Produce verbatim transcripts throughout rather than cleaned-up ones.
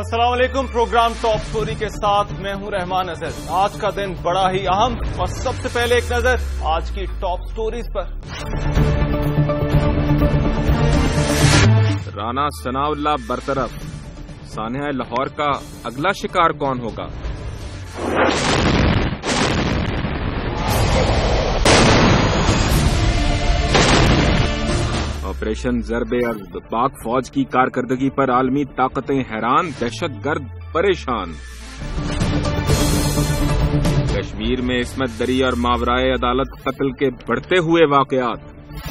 अस्सलाम वालेकुम। Programme top story के साथ मैं हूं रहमान अजहर। आज का दिन बड़ा ही अहम और सबसे पहले एक नजर आज की टॉप स्टोरीज पर। राना सनाउल्लाह बरतरफ, सानिया लाहौर का अगला शिकार कौन होगा? ऑपरेशन ज़र्ब-ए-अर्ज़, पाक फौज की कारकर्दगी पर आलमी ताकतें हैरान, दहशतगर्द परेशान। कश्मीर में इस्मत दरी और मावराए अदालत कत्ल के बढ़ते हुए वाकयात।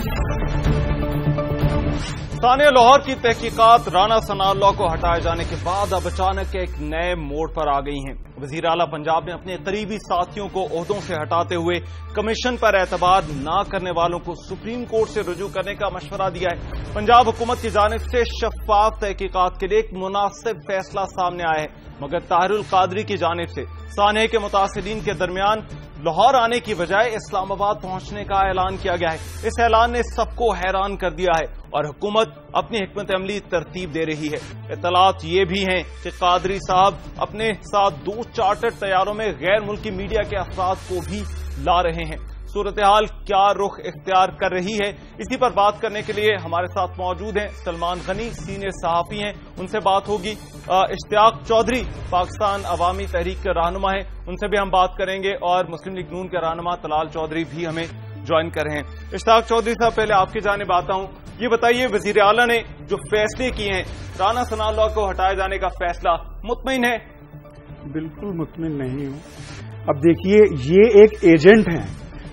सानिया लाहौर की तहकीकात राना सनाउल्लाह को हटाए जाने के बाद अब अचानक एक नए मोड़ पर आ गई हैं। वजीर आला पंजाब ने अपने करीबी साथियों को ओहदों से हटाते हुए कमीशन पर एतबार न करने वालों को सुप्रीम कोर्ट से रुजू करने का मशवरा दिया है। पंजाब हुकूमत की जानिब से शफाफ तहकीकात के लिए एक मुनासिब फैसला सामने आया है, मगर ताहिरुल कादरी की जानिब से सानिया के मुतासिरीन के दरमियान लाहौर आने की बजाय इस्लामाबाद पहुंचने का ऐलान किया गया है। इस ऐलान ने सबको हैरान कर दिया है और हुकूमत अपनी हिकमत अमली तरतीब दे रही है। इत्तलात ये भी हैं कि कादरी साहब अपने साथ दो चार्टर्ड तैयारों में गैर मुल्की मीडिया के अफराद को भी ला रहे हैं। सूरत हाल क्या रुख इख्तियार कर रही है, इसी पर बात करने के लिए हमारे साथ मौजूद हैं सलमान गनी, सीनियर सहाफी हैं, उनसे बात होगी। इश्तियाक चौधरी पाकिस्तान अवामी तहरीक के रहनुमा हैं, उनसे भी हम बात करेंगे, और मुस्लिम लीग नून के रहनुमा तलाल चौधरी भी हमें ज्वाइन कर रहे हैं। इश्तियाक चौधरी साहब, पहले आपकी जानिब आता हूं, ये बताइए वजीर आला ने जो फैसले किए हैं, राना सनाउल्लाह को हटाए जाने का फैसला, मुतमईन है? बिल्कुल मुतमईन नहीं हूं। अब देखिए, ये एक एजेंट हैं,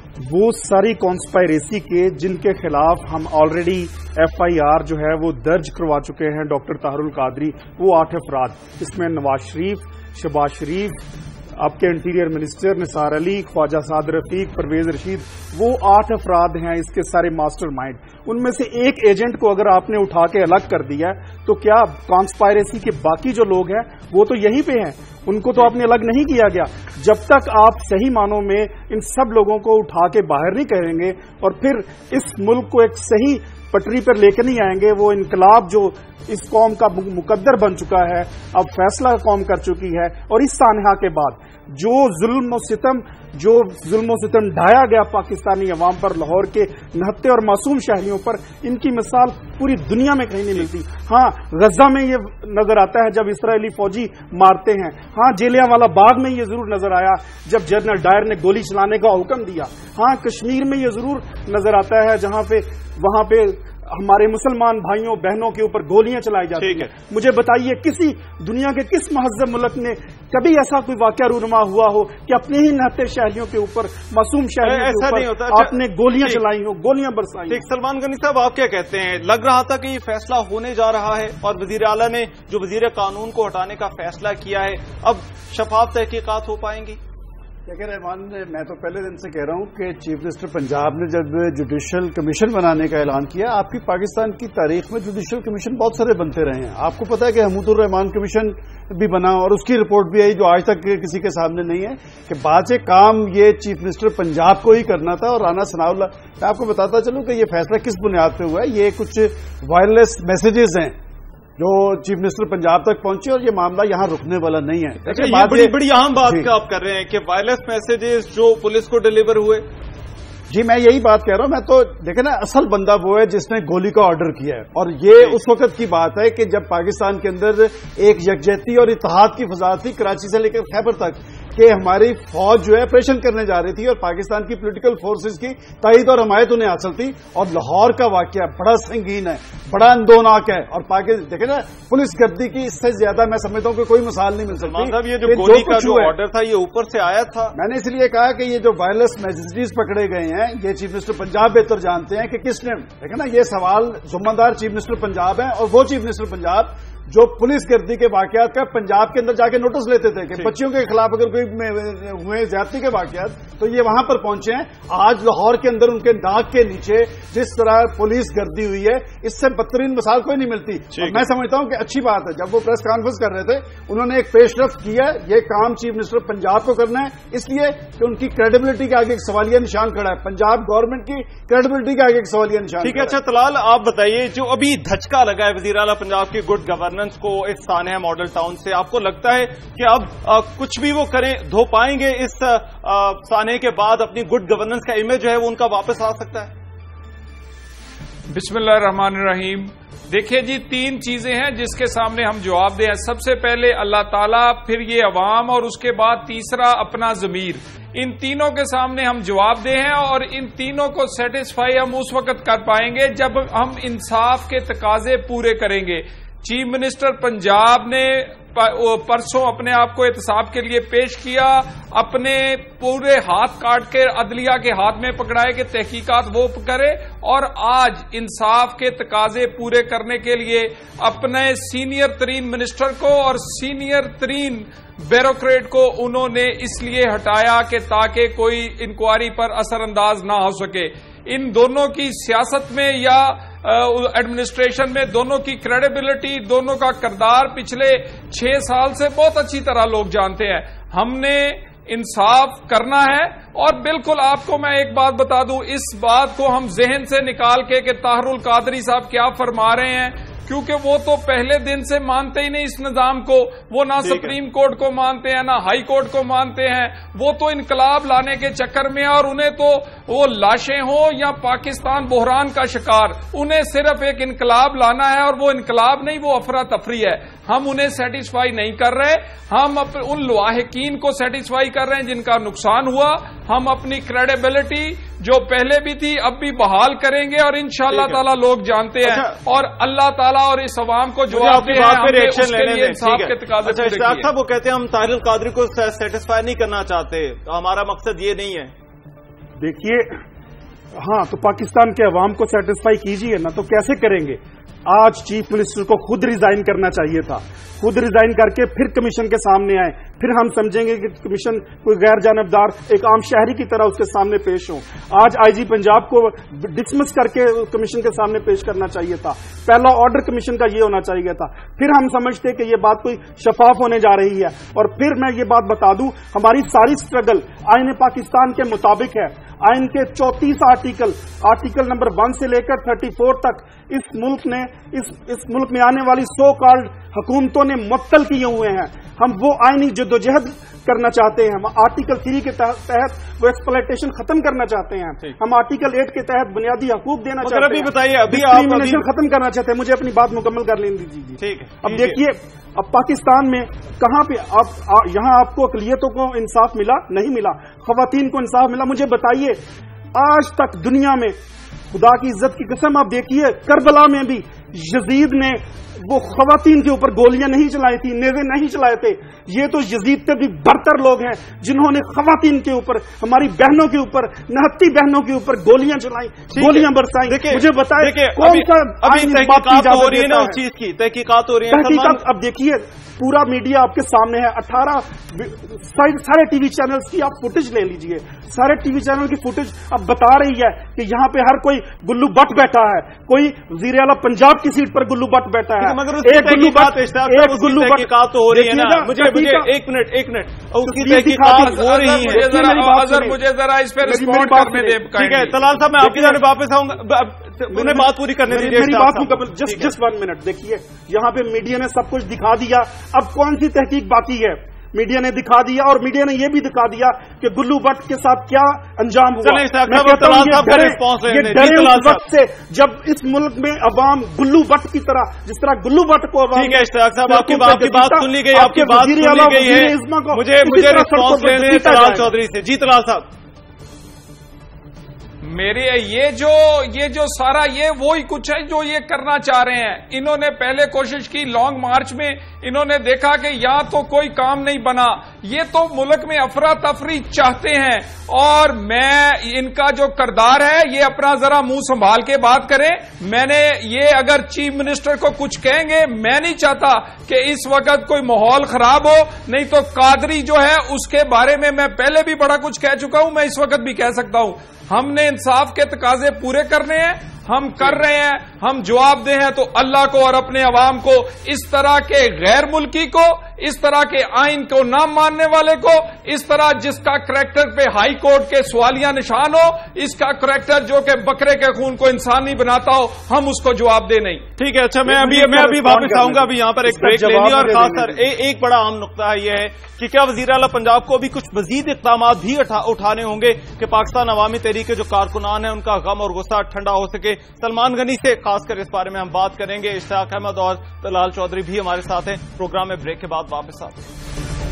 वो सारी कॉन्स्पायरेसी के जिनके खिलाफ हम ऑलरेडी एफ आई आर जो है वो दर्ज करवा चुके हैं, डॉक्टर ताहिरुल कादरी, वो आठ अफराद, इसमें नवाज शरीफ, शहबाज शरीफ, आपके इंटीरियर मिनिस्टर निसार अली, ख्वाजा साद रफीक, परवेज रशीद, वो आठ अफराद हैं इसके सारे मास्टर माइंड। उनमें से एक एजेंट को अगर आपने उठा के अलग कर दिया तो क्या कॉन्स्पायरेसी के बाकी जो लोग हैं वो तो यहीं पे हैं, उनको तो आपने अलग नहीं किया गया। जब तक आप सही मानों में इन सब लोगों को उठा के बाहर नहीं करेंगे और फिर इस मुल्क को एक सही पटरी पर लेकर नहीं आएंगे, वो इनकलाब जो इस कौम का मुकद्दर बन चुका है, अब फैसला कौम कर चुकी है, और इस सानहा के बाद जो जुल्म और सितम जो जुल्म और सितम ढाया गया पाकिस्तानी अवाम पर, लाहौर के नहत्ते और मासूम शहरियों पर, इनकी मिसाल पूरी दुनिया में कहीं नहीं मिलती। हाँ, गजा में ये नजर आता है जब इसराइली फौजी मारते हैं। हाँ, जलियांवाला बाग में ये जरूर नजर आया जब जनरल डायर ने गोली चलाने का हुक्म दिया। हाँ, कश्मीर में ये जरूर नजर आता है जहां पे वहां पे हमारे मुसलमान भाइयों बहनों के ऊपर गोलियां चलाई जाती हैं। मुझे बताइए, किसी दुनिया के किस महज़ब मुल्क में कभी ऐसा कोई वाकया रूनुमा हुआ हो कि अपने ही नहते शहरियों के ऊपर, मासूम शहरियों के ऊपर आपने गोलियां चलाई हो, गोलियां बरसाई? ठीक, सलमान गनी साहब, आप क्या कहते हैं? लग रहा था कि ये फैसला होने जा रहा है और वजीर आला ने जो वजीर कानून को हटाने का फैसला किया है, अब शफाफ तहकीकात हो पाएंगी? देखिए रहमान, मैं तो पहले दिन से कह रहा हूं कि चीफ मिनिस्टर पंजाब ने जब जुडिशल कमीशन बनाने का ऐलान किया, आपकी पाकिस्तान की तारीख में जुडिशल कमीशन बहुत सारे बनते रहे हैं। आपको पता है कि हमूदुर रहमान कमीशन भी बना और उसकी रिपोर्ट भी आई जो आज तक किसी के सामने नहीं है, कि बाद से काम ये चीफ मिनिस्टर पंजाब को ही करना था। और राना सनाउल्लाह, मैं आपको बताता चलूं कि ये फैसला किस बुनियाद पर हुआ है। ये कुछ वायरलेस मैसेजेस हैं जो चीफ मिनिस्टर पंजाब तक पहुंचे और ये मामला यहां रुकने वाला नहीं है। अच्छा, ये बड़ी बड़ी अहम बात का आप कर रहे हैं कि वायरलेस मैसेजेस जो पुलिस को डिलीवर हुए। जी, मैं यही बात कह रहा हूं। मैं तो देखे ना, असल बंदा वो है जिसने गोली का ऑर्डर किया है, और ये उस वक्त की बात है कि जब पाकिस्तान के अंदर एक यकजहती और इत्तेहाद की फजा थी, कराची से लेकर खैबर तक, कि हमारी फौज जो है ऑपरेशन करने जा रही थी और पाकिस्तान की पॉलिटिकल फोर्सेस की तायद और हमायत उन्हें हासिल थी। और लाहौर का वाकया बड़ा संगीन है, बड़ा अंदोनाक है, और पाकिस्तान देखे ना, पुलिस गर्दी की इससे ज्यादा मैं समझता हूं कि कोई मिसाल नहीं मिल सकती। मतलब ये जो गोली का जो ऑर्डर था ये ऊपर से आया था। मैंने इसलिए कहा कि ये जो वायरलेस मैसेजेस पकड़े गए हैं, ये चीफ मिनिस्टर पंजाब बेहतर जानते हैं कि किसने, देखे ना, ये सवाल जिम्मेदार चीफ मिनिस्टर पंजाब है, और वो चीफ मिनिस्टर पंजाब जो पुलिस गर्दी के वाकयात का पंजाब के अंदर जाके नोटिस लेते थे कि बच्चियों के खिलाफ अगर कोई हुए ज्यादती के वाकयात, तो ये वहां पर पहुंचे हैं। आज लाहौर के अंदर उनके नाक के नीचे जिस तरह पुलिस गर्दी हुई है, इससे बदतरीन मिसाल कोई नहीं मिलती। और मैं समझता हूं कि अच्छी बात है, जब वो प्रेस कॉन्फ्रेंस कर रहे थे उन्होंने एक पेशरफ्त की है। ये काम चीफ मिनिस्टर पंजाब को करना है, इसलिए कि उनकी क्रेडिबिलिटी के आगे एक सवालिया निशान खड़ा है, पंजाब गवर्नमेंट की क्रेडिबिलिटी के आगे एक सवालिया निशान। ठीक है, अच्छा तलाल, आप बताइए, जो अभी धचका लगा है वजीर आला पंजाब के गुड गवर्नेंस گورننس کو اس سانحہ ماڈل ٹاؤن سے؟ آپ کو لگتا ہے کہ اب آ, کچھ بھی وہ کریں دھو پائیں گے اس سانحے کے بعد اپنی گڈ گورننس کا امیج جو ہے وہ ان کا واپس آ سکتا ہے؟ بسم اللہ الرحمن الرحیم. دیکھیے جی، تین چیزیں ہیں جس کے سامنے ہم جواب دیں. سب سے پہلے اللہ تعالیٰ، پھر یہ عوام، اور اس کے بعد تیسرا اپنا ضمیر. ان تینوں کے سامنے ہم جواب دیں ہیں، اور ان تینوں کو سیٹسفائی ہم اس وقت کر پائیں گے جب ہم انصاف کے تقاضے پورے کریں گے. چیف منسٹر پنجاب نے پرسوں اپنے آپ کو احتساب کے لیے پیش کیا، اپنے پورے ہاتھ کاٹ کے عدلیہ کے ہاتھ میں پکڑائے کہ تحقیقات وہ کرے، اور آج انصاف کے تقاضے پورے کرنے کے لیے اپنے سینئر ترین منسٹر کو اور سینئر ترین بیوروکریٹ کو انہوں نے اس لیے ہٹایا کہ تاکہ کوئی انکوائری پر اثر انداز نہ ہو سکے. ان دونوں کی سیاست میں یا ایڈمنسٹریشن میں دونوں کی کریڈیبلٹی، دونوں کا کردار پچھلے چھ سال سے بہت اچھی طرح لوگ جانتے ہیں. ہم نے انصاف کرنا ہے، اور بالکل آپ کو میں ایک بات بتا دوں، اس بات کو ہم ذہن سے نکال کے کہ طاہر القادری صاحب کیا فرما رہے ہیں، کیونکہ وہ تو پہلے دن سے مانتے ہی نہیں اس نظام کو. وہ نہ سپریم کورٹ کو مانتے ہیں، نہ ہائی کورٹ کو مانتے ہیں. وہ تو انقلاب لانے کے چکر میں، اور انہیں تو وہ لاشیں ہوں یا پاکستان بحران کا شکار، انہیں صرف ایک انقلاب لانا ہے، اور وہ انقلاب نہیں، وہ افراتفری ہے. ہم انہیں سیٹسفائی نہیں کر رہے، ہم ان لواحقین کو سیٹسفائی کر رہے ہیں جن کا نقصان ہوا. ہم اپنی کریڈیبلٹی جو پہلے بھی تھی اب بھی بحال کریں گے، اور انشاءاللہ تعالی لوگ جانتے ہیں، اور اللہ تعالیٰ اور اس عوام کو جواب دے ہیں اس کے لیے انصاف کے تقاضے پورے کیے. اشتیاق صاحب وہ کہتے ہیں ہم طاہر القادری کو سیٹسفائی نہیں کرنا چاہتے، ہمارا مقصد یہ نہیں ہے. دیکھیے، ہاں تو پاکستان کے عوام کو سیٹسفائی کیجیے نا، تو کیسے کریں گے؟ آج چیف منسٹر کو خود ریزائن کرنا چاہیے تھا، خود ریزائن کر کے پھر کمیشن کے سامنے آئے، پھر ہم سمجھیں گے کہ کمیشن کوئی غیر جانبدار ایک عام شہری کی طرح اس کے سامنے پیش ہوں. آج آئی جی پنجاب کو ڈسمس کر کے کمیشن کے سامنے پیش کرنا چاہیے تھا. پہلا آرڈر کمیشن کا یہ ہونا چاہیے تھا. پھر ہم سمجھتے کہ یہ بات کوئی شفاف ہونے جا رہی ہے. اور پھر میں یہ بات بتا دوں، ہماری ساری سٹرگل آئین پاکستان کے مطابق ہے. آئین کے چونتیس آرٹیکل آرٹیکل نمبر ون سے لے کر تھرٹی فور تک اس ملک نے اس, اس ملک میں آنے والی سو کالڈ حکومتوں نے معطل کیے ہوئے ہیں. ہم وہ آئینی جدوجہد کرنا چاہتے ہیں. ہم آرٹیکل تھری کے تحت وہ ایکسپلائٹیشن ختم کرنا چاہتے ہیں. ہم آرٹیکل ایٹ کے تحت بنیادی حقوق دینا چاہتے ہیں. ابھی بتائیے، ابھی آپ ختم کرنا چاہتے ہیں. مجھے اپنی بات مکمل کر لیں دیجیے. اب دیکھیے، اب پاکستان میں کہاں پہ آپ یہاں آپ کو اقلیتوں کو انصاف ملا؟ نہیں ملا. خواتین کو انصاف ملا؟ مجھے بتائیے. آج تک دنیا میں خدا کی عزت کی قسم آپ دیکھیے، کربلا میں بھی یزید نے وہ خواتین کے اوپر گولیاں نہیں چلائی تھی، نیزے نہیں چلائے تھے. یہ تو یزید سے بھی برتر لوگ ہیں جنہوں نے خواتین کے اوپر، ہماری بہنوں کے اوپر، نہتی بہنوں کے اوپر گولیاں چلائیں، گولیاں برسائیں. مجھے بتائیں کون سا تحقیقات ہو رہی ہے نا اس چیز کی؟ تحقیقات ہو رہی ہیں. تحقیقات اب دیکھیے، پورا میڈیا آپ کے سامنے ہے. اٹھارہ سارے ٹی وی چینلز کی آپ فوٹیج لے لیجئے. سارے ٹی وی چینل کی فوٹیج اب بتا رہی ہے کہ یہاں پہ ہر کوئی گلو بٹ بیٹھا ہے. کوئی وزیر اعلیٰ پنجاب کی سیٹ پر گلو بٹ بیٹھا ہے. مگر ایک گلو بٹ ایک گلو تحقیقات ہو رہی ہے نا. مجھے ایک منٹ ایک منٹ اس کی تحقیقات ہو رہی ہیں. مجھے ذرا اس پہ رسپونڈ کرنے دیں. ٹھیک ہے طلال صاحب، میں آپ کی جانب واپس آؤں گا، انہیں بات پوری کرنے دیجیے. میری بات مکمل، جسٹ جسٹ ون منٹ. دیکھیے، یہاں پہ میڈیا نے سب کچھ دکھا دیا. اب کون سی تحقیق باقی ہے؟ میڈیا نے دکھا دیا، اور میڈیا نے یہ بھی دکھا دیا کہ گلو بٹ کے ساتھ کیا انجام ہوا. میں کہتا ہوں یہ ڈرے اس وقت سے جب اس ملک میں عوام گلو بٹ کی طرح، جس طرح گلو بٹ کو عوام. ٹھیک ہے اشتیاق صاحب، آپ کی بات سن لی گئی، آپ کی بات سن لی گئی ہے. مجھے مجھے رسپانس لینے طلال چودھری سے. جی طلال صاحب. میرے یہ جو یہ جو سارا یہ وہی کچھ ہے جو یہ کرنا چاہ رہے ہیں. انہوں نے پہلے کوشش کی لانگ مارچ میں، انہوں نے دیکھا کہ یہاں تو کوئی کام نہیں بنا. یہ تو ملک میں افراتفری چاہتے ہیں، اور میں ان کا جو کردار ہے یہ اپنا ذرا منہ سنبھال کے بات کریں. میں نے یہ اگر چیف منسٹر کو کچھ کہیں گے، میں نہیں چاہتا کہ اس وقت کوئی ماحول خراب ہو. نہیں تو قادری جو ہے اس کے بارے میں میں پہلے بھی بڑا کچھ کہہ چکا ہوں، میں اس وقت بھی کہہ سکتا ہوں. ہم نے انصاف کے تقاضے پورے کرنے ہیں، ہم کر رہے ہیں. ہم جواب دیں ہیں تو اللہ کو اور اپنے عوام کو اس طرح کے غیر ملکی کو इस तरह के आइन को न मानने वाले को, इस तरह जिसका करैक्टर पे हाई कोर्ट के सवालिया निशान हो, इसका करैक्टर जो कि बकरे के खून को इंसान नहीं बनाता हो, हम उसको जवाब दे नहीं। ठीक है, अच्छा मैं अभी मैं अभी वापस आऊंगा, अभी यहाँ पर एक ब्रेक लेनी और खास कर एक बड़ा अहम नुकता है यह है कि क्या वजीर आला पंजाब को अभी कुछ मजीद इक़दाम भी उठाने होंगे कि पाकिस्तान अवामी तहरीक के जो कारकुनान है उनका गम और गुस्सा ठंडा हो सके। सलमान गनी से खासकर इस बारे में हम बात करेंगे। इश्तियाक अहमद और तलाल चौधरी भी हमारे साथ हैं। प्रोग्राम में ब्रेक के बाद वापस आते हैं।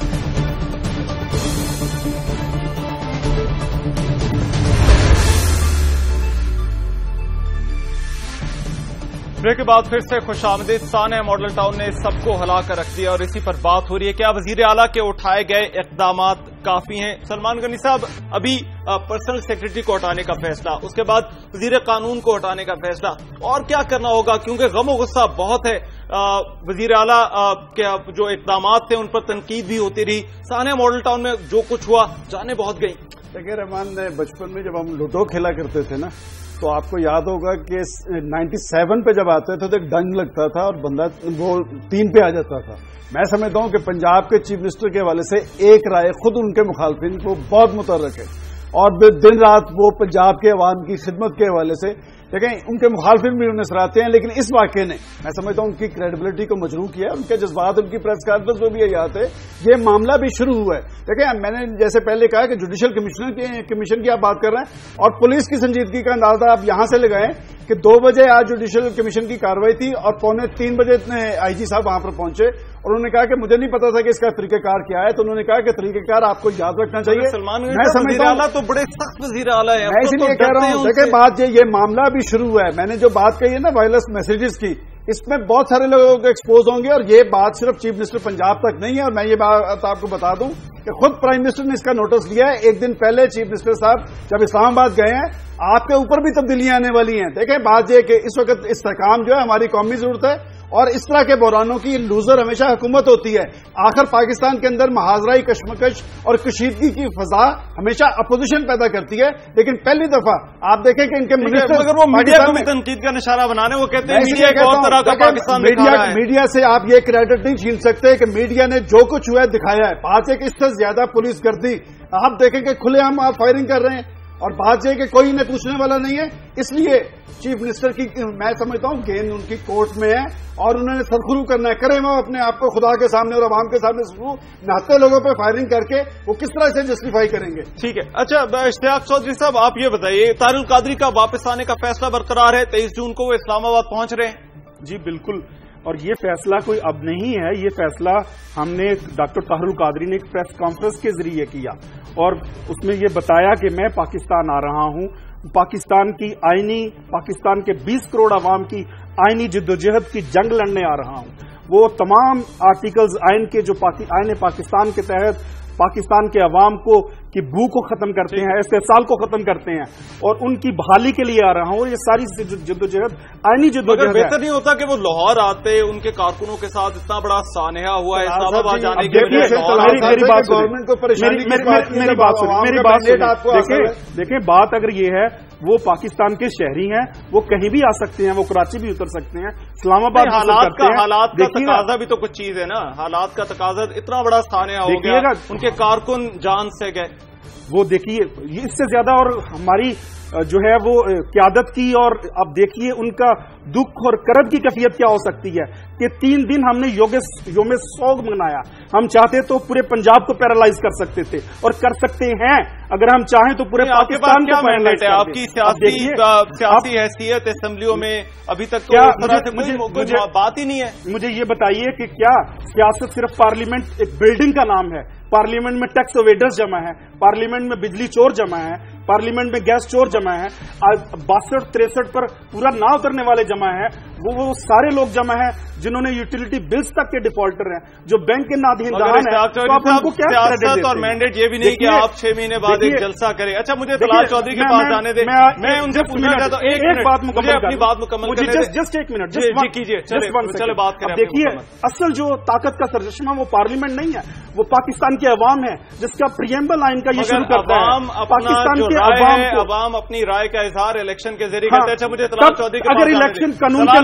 ब्रेक के बाद फिर से खुशामदीद। सानिया मॉडल टाउन ने सबको हिला कर रख दिया और इसी पर बात हो रही है क्या वजीर आला के उठाए गए इक़दाम काफी हैं। सलमान गनी साहब, अभी पर्सनल सेक्रेटरी को हटाने का फैसला, उसके बाद वजीर कानून को हटाने का फैसला, और क्या करना होगा क्योंकि गम और गुस्सा बहुत है। वजीर आला के जो इक़दाम थे उन पर तनकीद भी होती रही। सानिया मॉडल टाउन में जो कुछ हुआ, जाने बहुत गई। देखिए रहमान, बचपन में जब हम लूडो खेला करते थे ना, तो आपको याद होगा कि सत्तानवे पे जब आते थे तो एक डंग लगता था और बंदा वो तीन पे आ जाता था। मैं समझता हूं कि पंजाब के चीफ मिनिस्टर के हवाले से एक राय खुद उनके मुखालफिन को बहुत मुतर्रक है और दिन रात वो पंजाब के अवाम की खिदमत के हवाले से, लेकिन उनके मुखालफिन भी उन्हें सराहते हैं। लेकिन इस वाकये ने मैं समझता हूं उनकी क्रेडिबिलिटी को मजरू किया, उनके जज्बात, उनकी प्रेस कॉन्फ्रेंस में भी ये याद है। ये मामला भी शुरू हुआ है। देखिए, मैंने जैसे पहले कहा कि जुडिशल कमिश्नर की कमीशन की आप बात कर रहे हैं और पुलिस की संजीदगी का अंदाजा आप यहां से लगाएं कि दो बजे आज जुडिशल कमीशन की कार्रवाई थी और पौने तीन बजे आईजी साहब वहां पर पहुंचे और उन्होंने कहा कि मुझे नहीं पता था कि इसका तरीकेकार क्या है। तो उन्होंने कहा कि तरीकेकार आपको याद रखना चाहिए। सलमान, मैं समझता हूं तो बड़े सख्त वजीर आला है। मैं इसलिए कह रहा हूं, देखिए बात ये बात भी शुरू हुआ है। मैंने जो बात कही है ना वायरलेस मैसेजेस की, इसमें बहुत सारे लोगों को एक्सपोज होंगे और ये बात सिर्फ चीफ मिनिस्टर पंजाब तक नहीं है। और मैं ये बात आपको बता दूं कि खुद प्राइम मिनिस्टर ने इसका नोटिस लिया है। एक दिन पहले चीफ मिनिस्टर साहब जब इस्लामाबाद गए हैं, आपके ऊपर भी तब्दीलियां आने वाली हैं। देखें, बात यह कि इस वक्त इस्तेहकाम जो है हमारी कौमी जरूरत है और इस तरह के बहरानों की लूजर हमेशा हुकूमत होती है। आखिर पाकिस्तान के अंदर महाजराई कशमकश और कशीदगी की फजा हमेशा अपोजिशन पैदा करती है। लेकिन पहली दफा आप देखें कि इनके मिनिस्टर, मगर वो मीडिया को भी तनकीद का निशाना बनाने, वो कहते हैं मीडिया एक और तरह का पाकिस्तान मीडिया मीडिया से आप ये क्रेडिट नहीं छीन सकते कि मीडिया ने जो कुछ हुआ है दिखाया है। बात है कि इससे ज्यादा पुलिस गर्दी आप देखें कि खुलेआम आप फायरिंग कर रहे हैं और बात यह कि कोई इन्हें पूछने वाला नहीं है। इसलिए चीफ मिनिस्टर की मैं समझता हूं गेंद उनकी कोर्ट में है और उन्होंने सरखुरू करना है। करें वो अपने आप को खुदा के सामने और आवाम के सामने नहाते लोगों पर फायरिंग करके वो किस तरह से जस्टिफाई करेंगे। ठीक है, अच्छा इश्तियाक चौधरी साहब, आप ये बताइए, तारुल कादरी का वापस आने का फैसला बरकरार है। तेईस जून को वो इस्लामाबाद पहुंच रहे हैं। जी बिल्कुल, और ये फैसला कोई अब नहीं है। ये फैसला हमने डॉक्टर तारुल कादरी ने एक प्रेस कॉन्फ्रेंस के जरिए किया और उसमें ये बताया कि मैं पाकिस्तान आ रहा हूं, पाकिस्तान की आईनी, पाकिस्तान के बीस करोड़ आवाम की आईनी जिद्दोजहद की जंग लड़ने आ रहा हूं। वो तमाम आर्टिकल्स आइन के जो आइन पाकिस्तान के तहत पाकिस्तान के अवाम को की भू को खत्म करते हैं, इस्तेहसाल को खत्म करते हैं और उनकी बहाली के लिए आ रहा हूं। ये सारी जिद्दोजहद आईनी जिद्दोजहद है। बेहतर नहीं होता कि वो लाहौर आते, उनके कारकुनों के साथ इतना बड़ा सानेहा हुआ है इस्लामाबाद जाने के लिए। मेरी बात गवर्नमेंट को परेशानी, मेरी बात मेरी बात देखिए देखिए बात अगर ये है, वो पाकिस्तान के शहरी हैं, वो कहीं भी आ सकते हैं, वो कराची भी उतर सकते हैं, इस्लामाबाद हालात का हालात का तकाजा भी तो कुछ चीज है ना। हालात का तकाजा इतना बड़ा सानेहा हो गया, उनके कारकुन जान से गए। वो देखिए, इससे ज्यादा और हमारी जो है वो क्यादत की और अब देखिए उनका दुख और करब की कैफियत क्या हो सकती है कि तीन दिन हमने योम सोग मनाया। हम चाहते तो पूरे पंजाब को पैरालाइज कर सकते थे और कर सकते हैं अगर हम चाहें तो पूरे पाकिस्तान को पैरालाइज कर। आपकी सियासी सियासी हैसियत असेंबलियों में अभी तक तो क्या मुझे, मुझे, मुझे, मुझे बात ही नहीं है। मुझे ये बताइए कि क्या सियासत सिर्फ पार्लियामेंट एक बिल्डिंग का नाम है? पार्लियामेंट में टैक्स अवेडर्स जमा है, पार्लियामेंट में बिजली चोर जमा है, पार्लियामेंट में गैस चोर जमा है, बासठ तिरसठ पर पूरा ना उतरने वाले जमा है, वो वो सारे लोग जमा है जिन्होंने यूटिलिटी बिल्स तक के डिफॉल्टर हैं, जो बैंक के नाधीन दहान है। तो आप उनको क्या क्रेडिट देते हैं? और मैंडेट ये भी नहीं कि आप छह महीने बाद एक जलसा करें। अच्छा, मुझे तलाल चौधरी के पास जाने दे, मैं उनसे पूछना चाहता हूँ एक बात मुकम्मल, अपनी बात मुकम्मल मुझे जस्ट एक मिनट कीजिए, चले बात करें। देखिए, असल जो ताकत का सरचश्मा वो पार्लियामेंट नहीं है, वो पाकिस्तान के अवाम है जिसका प्रियम्बल आइन का ये शुरू करता है। पाकिस्तान के अवाम अपनी राय का इजहार इलेक्शन के जरिए करते हैं। अच्छा, मुझे तलाल चौधरी के अगर इलेक्शन कानून के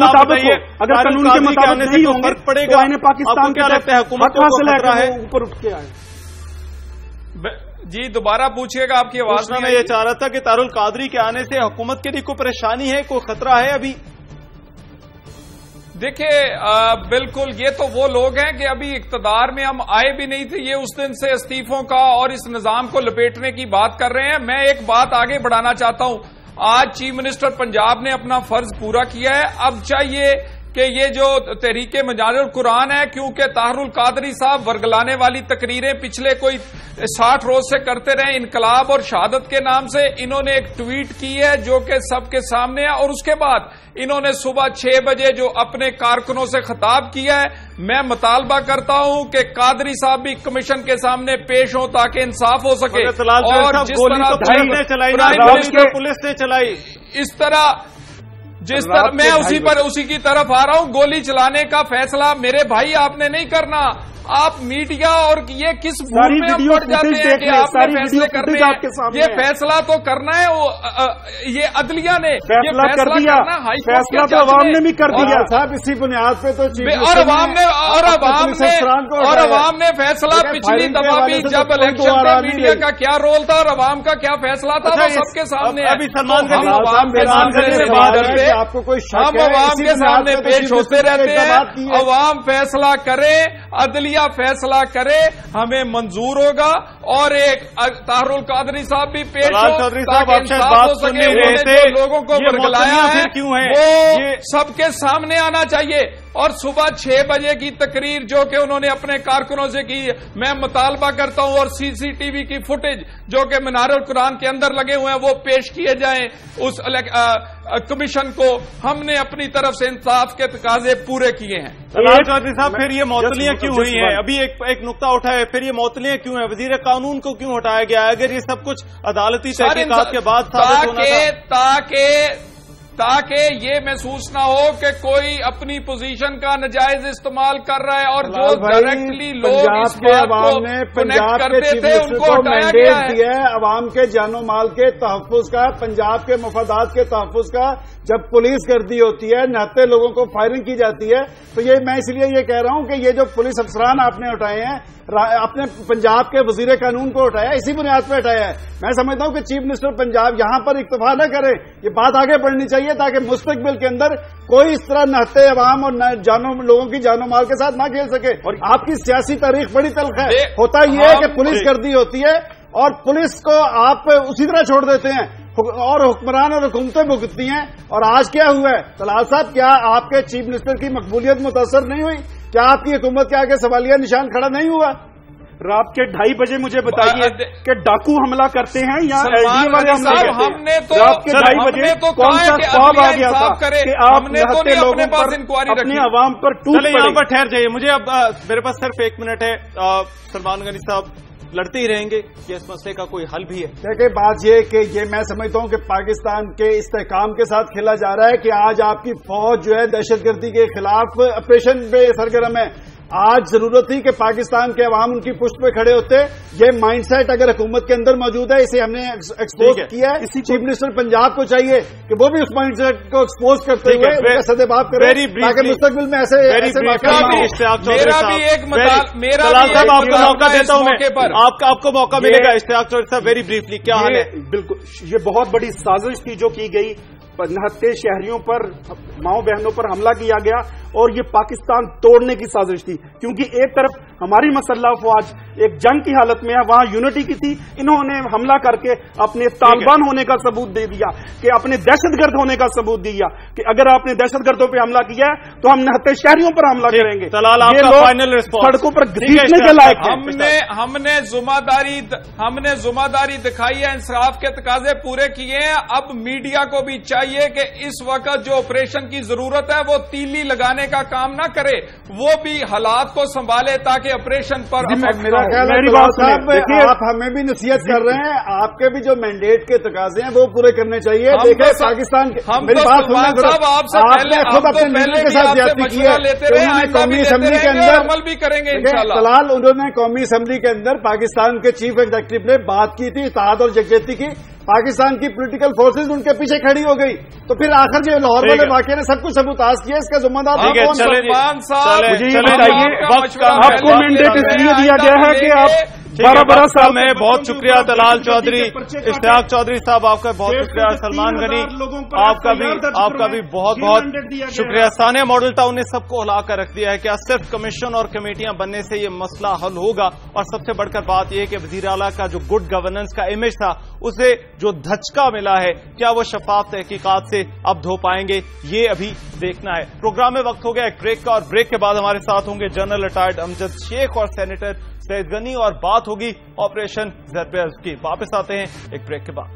مطابق ہو, اگر قانون کے مطابق نہیں ہوں گے پڑے تو آئین پاکستان کیا لگتا ہے حکومت کو خطرہ ہے اوپر اٹھ کے آئے؟ جی دوبارہ پوچھئے گا, آپ کی آواز میں یہ چاہ رہا تھا کہ طاہر القادری کے آنے سے حکومت کے لیے کوئی پریشانی ہے, کوئی خطرہ ہے ابھی؟ دیکھیں بالکل, یہ تو وہ لوگ ہیں کہ ابھی اقتدار میں ہم آئے بھی نہیں تھے, یہ اس دن سے استعفوں کا اور اس نظام کو لپیٹنے کی بات کر رہے ہیں. میں ایک بات آگے بڑھانا چاہتا ہوں, آج چیف منسٹر پنجاب نے اپنا فرض پورا کیا ہے. اب چاہیے کہ یہ جو تحریک منار القرآن ہے, کیونکہ طاہر القادری صاحب ورگلانے والی تقریریں پچھلے کوئی ساٹھ روز سے کرتے رہے انقلاب اور شہادت کے نام سے, انہوں نے ایک ٹویٹ کی ہے جو کہ سب کے سامنے ہے, اور اس کے بعد انہوں نے صبح چھ بجے جو اپنے کارکنوں سے خطاب کیا ہے. میں مطالبہ کرتا ہوں کہ قادری صاحب بھی کمیشن کے سامنے پیش ہوں تاکہ انصاف ہو سکے. اور جس طرح پولیس نے چلائی, اس طرح جس طرح میں اسی پر اسی کی طرف آ رہا ہوں, گولی چلانے کا فیصلہ میرے بھائی آپ نے نہیں کرنا. آپ میڈیا اور یہ کس بھول میں ہم پڑ جاتے ہیں کہ آپ نے فیصلے کرنے ہیں؟ یہ فیصلہ تو کرنا ہے وہ یہ عدلیہ نے, یہ فیصلہ کرنا ہائی کورٹ فیصلہ تو عوام نے بھی کر دیا صاحب, اسی بنیاد پہ تو اور عوام نے اور عوام نے اور عوام نے فیصلہ پچھلی دفعہ بھی جب الیکشن میں میڈیا کا کیا رول تھا اور عوام کا کیا فیصلہ تھا وہ سب کے سامنے ہے. ہم عوام کے سامنے سے بات کرتے, ہم عوام کے سامنے پیش ہوتے رہتے ہیں. عوام فیصلہ کرے, عدلیہ فیصلہ کرے, ہمیں منظور ہوگا. اور ایک طاہر القادری صاحب بھی پیش ہو تاکہ انصاف ہو سکے. لوگوں کو ورگلایا ہے وہ سب کے سامنے آنا چاہیے. اور صبح چھ بجے کی تقریر جو کہ انہوں نے اپنے کارکنوں سے کی, میں مطالبہ کرتا ہوں اور سی سی ٹی وی کی فوٹیج جو کہ منار القرآن کے اندر لگے ہوئے ہیں وہ پیش کیے جائیں اس کمیشن کو. ہم نے اپنی طرف سے انصاف کے تقاضے پورے کیے ہیں. چودھری صاحب پھر یہ معطلیاں کیوں ہوئی ہیں؟ ابھی ایک ایک نقطہ اٹھایا, پھر یہ معطلیاں کیوں ہیں؟ وزیر قانون کو کیوں ہٹایا گیا اگر یہ سب کچھ عدالتی تحقیقات کے بعد ثابت ہونا تھا؟ تاکہ تاکہ یہ محسوس نہ ہو کہ کوئی اپنی پوزیشن کا ناجائز استعمال کر رہا ہے, اور جو ڈائریکٹلی لوگ اس بات کو کنیکٹ کرتے تھے ان کو ہٹایا گیا ہے. عوام کے جان و مال کے تحفظ کا, پنجاب کے مفادات کے تحفظ کا جب پولیس گردی ہوتی ہے, نہتے لوگوں کو فائرنگ کی جاتی ہے, تو یہ میں اس لیے یہ کہہ رہا ہوں کہ یہ جو پولیس افسران آپ نے اٹھائے ہیں, اپنے پنجاب کے وزیر قانون کو اٹھایا, اسی بنیاد پہ اٹھایا ہے. میں سمجھتا ہوں کہ چیف منسٹر پنجاب یہاں پر اکتفا نہ کرے, یہ بات آگے بڑھنی چاہیے تاکہ مستقبل کے اندر کوئی اس طرح نہتے عوام اور جانوں لوگوں کی جان و مال کے ساتھ نہ کھیل سکے. اور آپ کی سیاسی تاریخ بڑی تلخ ہے. ہوتا یہ ہے کہ پولیس گردی ہوتی ہے اور پولیس کو آپ اسی طرح چھوڑ دیتے ہیں اور حکمران اور حکومتیں بھگتتی ہیں. اور آج کیا ہوا ہے طلال صاحب, کیا آپ کے چیف منسٹر کی مقبولیت متاثر نہیں ہوئی؟ کیا آپ کی حکومت کے آگے سوالیہ نشان کھڑا نہیں ہوا؟ رات کے ڈھائی بجے مجھے بتائیے کہ ڈاکو حملہ کرتے ہیں یا ایل ڈی والے حملہ کرتے ہیں؟ ہم نے تو رات کے ڈھائی بجے کون سا خواب آ گیا تھا کہ آپ نہتے لوگوں پر اپنے عوام پر ٹوٹ پڑے؟ یہاں پر ٹھہر جائیے, مجھے اب میرے پاس صرف ایک منٹ ہے. سلمان غنی صاحب لڑتے ہی رہیں گے کہ اس مسئلے کا کوئی حل بھی ہے؟ دیکھیں بات یہ کہ یہ میں سمجھتا ہوں کہ پاکستان کے استحکام کے ساتھ کھیلا جا رہا ہے کہ آج آپ کی فوج جو ہے دہشت گردی کے خلاف آپریشن پہ سرگرم ہے. آج ضرورت تھی کہ پاکستان کے عوام ان کی پشت پہ کھڑے ہوتے. یہ مائنڈ سیٹ اگر حکومت کے اندر موجود ہے, اسے ہم نے ایکسپوز کیا ہے. چیف منسٹر پنجاب کو چاہیے کہ وہ بھی اس مائنڈ سیٹ کو ایکسپوز کرتے ہوئے سدباب کرے تاکہ مستقبل میں ایسے میرا بھی ایک میرا صاحب آپ کو موقع دیتا ہوں میں, آپ کو موقع ملے گا. اشتیاق چودھری صاحب ویری بریفلی کیا حال ہے؟ بالکل یہ بہت بڑی سازش تھی جو کی گئی, نہتے شہریوں پر ماؤں بہنوں پر حملہ کیا گیا اور یہ پاکستان توڑنے کی سازش تھی. کیونکہ ایک طرف ہماری مسلح فوج ایک جنگ کی حالت میں ہے, وہاں یونٹی کی تھی, انہوں نے حملہ کر کے اپنے طالبان ہونے کا ثبوت دے دیا, کہ اپنے دہشت گرد ہونے کا ثبوت دیا کہ اگر آپ نے دہشت گردوں پہ حملہ کیا ہے تو ہم نہتے شہریوں پر حملہ کریں گے. یہ لوگ سڑکوں پر گھسیٹنے کے لائق ہیں. ہم نے ہم نے ذمہ داری ہم نے ذمہ داری دکھائی ہے, انصاف کے تقاضے پورے کیے ہیں. اب میڈیا کو بھی چاہیے کہ اس وقت جو آپریشن کی ضرورت ہے وہ تیلی لگانے کا کام نہ کرے, وہ بھی حالات کو سنبھالے تاکہ آپریشن پر میرا خیال ہے آپ ہمیں بھی نصیحت کر رہے ہیں, آپ کے بھی جو مینڈیٹ کے تقاضے ہیں وہ پورے کرنے چاہیے. دیکھیں پاکستان میری بات سننا, آپ نے خود اپنے لیڈر کے ساتھ زیادتی کی ہے. انہوں نے قومی اسمبلی کے اندر عمل بھی کریں گے فلحال انہوں نے قومی اسمبلی کے اندر پاکستان کے چیف ایگزیکٹو نے بات کی تھی اتحاد اور یکجہتی کی, پاکستان کی پولیٹیکل فورسز ان کے پیچھے کھڑی ہو گئی. تو پھر آخر جو لاہور والے واقعے نے سب کچھ سبوتاز کیا, اس کا ذمہ دار کون؟ سلمان صاحب مجھے یہ بتائیے آپ کو مینڈیٹ اس لیے دیا گیا ہے کہ آپ بارہ بارہ سال میں بہت شکریہ طلال چودھری, اشتیاق چودھری صاحب آپ کا بہت شکریہ, سلمان غنی آپ کا بھی آپ کا بھی بہت بہت شکریہ. ثانیہ ماڈل ٹاؤن نے سب کو ہلا کر رکھ دیا ہے. کیا صرف کمیشن اور کمیٹیاں بننے سے یہ مسئلہ حل ہوگا؟ اور سب سے بڑھ کر بات یہ ہے کہ وزیر اعلیٰ کا جو گڈ گورننس کا امیج تھا اسے جو دھچکا ملا ہے, کیا وہ شفاف تحقیقات سے اب دھو پائیں گے؟ یہ ابھی دیکھنا ہے. پروگرام میں وقت ہو گیا ایک بریک کا, اور بریک کے بعد ہمارے ساتھ ہوں گے جنرل ریٹائرڈ امجد شیخ اور سینیٹر سید غنی, اور بات ہوگی آپریشن ضرب عضب کی. واپس آتے ہیں ایک بریک کے بعد.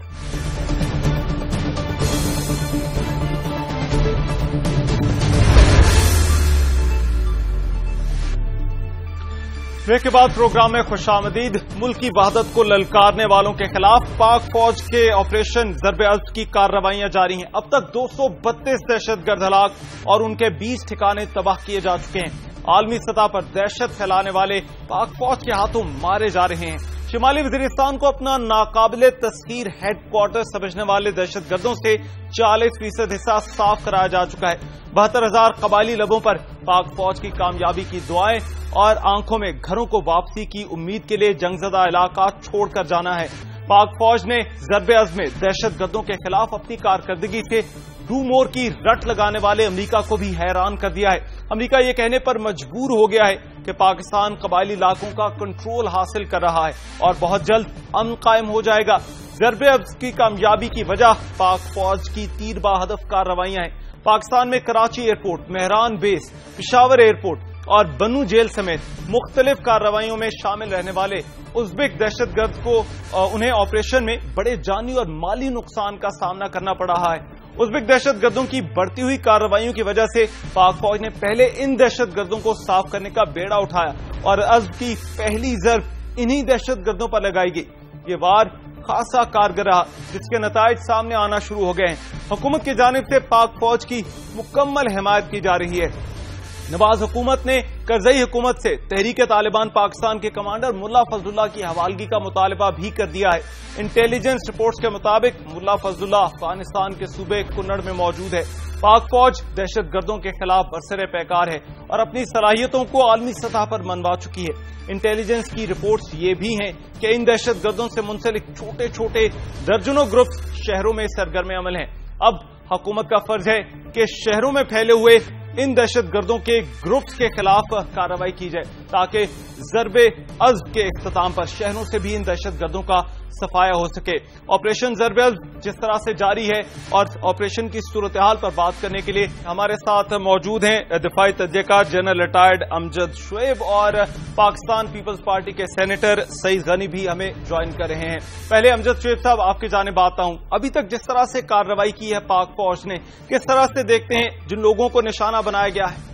بریک کے بعد پروگرام میں خوش آمدید. ملک کی وحدت کو للکارنے والوں کے خلاف پاک فوج کے آپریشن ضرب عضب کی کارروائیاں جاری ہیں. اب تک دو سو بتیس دہشت گرد ہلاک اور ان کے بیس ٹھکانے تباہ کیے جا چکے ہیں. عالمی سطح پر دہشت پھیلانے والے پاک فوج کے ہاتھوں مارے جا رہے ہیں. شمالی وزیرستان کو اپنا ناقابل تسخیر ہیڈ کوارٹر سمجھنے والے دہشت گردوں سے چالیس فیصد حصہ صاف کرایا جا چکا ہے. بہتر ہزار قبائلی لبوں پر پاک فوج کی کامیابی کی دعائیں اور آنکھوں میں گھروں کو واپسی کی امید کے لیے جنگزدہ علاقہ چھوڑ کر جانا ہے. پاک فوج نے ضرب عضب میں دہشت گردوں کے خلاف اپنی کارکردگی سے ڈو مور کی رٹ لگانے والے امریکہ کو بھی حیران کر دیا ہے. امریکہ یہ کہنے پر مجبور ہو گیا ہے کہ پاکستان قبائلی علاقوں کا کنٹرول حاصل کر رہا ہے اور بہت جلد امن قائم ہو جائے گا. ضرب عضب کی کامیابی کی وجہ پاک فوج کی تیر با ہدف کارروائیاں ہیں. پاکستان میں Karachi airport, Mehran base, Peshawar airport اور بنو جیل سمیت مختلف کارروائیوں میں شامل رہنے والے ازبک دہشت گرد کو انہیں آپریشن میں بڑے جانی اور مالی نقصان کا سامنا کرنا پڑ رہا ہے. ازبک دہشت گردوں کی بڑھتی ہوئی کارروائیوں کی وجہ سے پاک فوج نے پہلے ان دہشت گردوں کو صاف کرنے کا بیڑا اٹھایا اور عضب کی پہلی ضرب انہی دہشت گردوں پر لگائی گئی. یہ وار خاصا کارگر رہا جس کے نتائج سامنے آنا شروع ہو گئے ہیں. حکومت کی جانب سے پاک فوج کی مکمل حمایت کی جا رہی ہے. نواز حکومت نے کرزئی حکومت سے تحریک طالبان پاکستان کے کمانڈر ملا فضل اللہ کی حوالگی کا مطالبہ بھی کر دیا ہے. انٹیلیجنس رپورٹس کے مطابق ملا فضل اللہ افغانستان کے صوبے کنڑ میں موجود ہے. پاک فوج دہشت گردوں کے خلاف برسر پیکار ہے اور اپنی صلاحیتوں کو عالمی سطح پر منوا چکی ہے. انٹیلیجنس کی رپورٹس یہ بھی ہیں کہ ان دہشت گردوں سے منسلک چھوٹے چھوٹے درجنوں گروپس شہروں میں سرگرم عمل ہیں. اب حکومت کا فرض ہے کہ شہروں میں پھیلے ہوئے ان دہشت گردوں کے گروپس کے خلاف کارروائی کی جائے تاکہ ضرب عضب کے اختتام پر شہروں سے بھی ان دہشت گردوں کا صفایا ہو سکے. آپریشن ضرب عضب جس طرح سے جاری ہے اور آپریشن کی صورتحال پر بات کرنے کے لیے ہمارے ساتھ موجود ہیں دفاعی تجزیہ کار جنرل ریٹائرڈ امجد شعیب اور پاکستان پیپلز پارٹی کے سینیٹر سید غنی بھی ہمیں جوائن کر رہے ہیں. پہلے امجد شعیب صاحب آپ کی جانب آتا ہوں. ابھی تک جس طرح سے کارروائی کی ہے پاک فوج نے, کس طرح سے دیکھتے ہیں جن لوگوں کو نشانہ بنایا گیا ہے؟